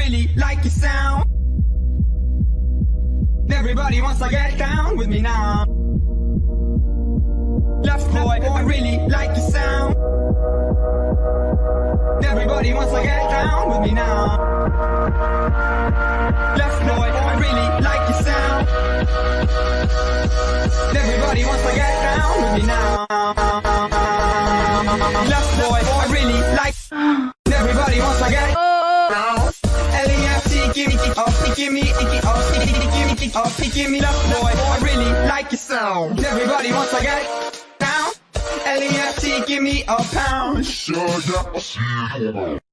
really like your sound. Everybody wants to get down with me now. Left boy, I really like your sound. Everybody wants to get down with me now. Left boy, I really like your sound. Everybody wants to get down with me now. Left boy, I really like. Everybody wants to get down. L-E-F-T, give me, give me, give me left boy, I really like your sound. Everybody wants to get down. L-E-F-T, give me a pound.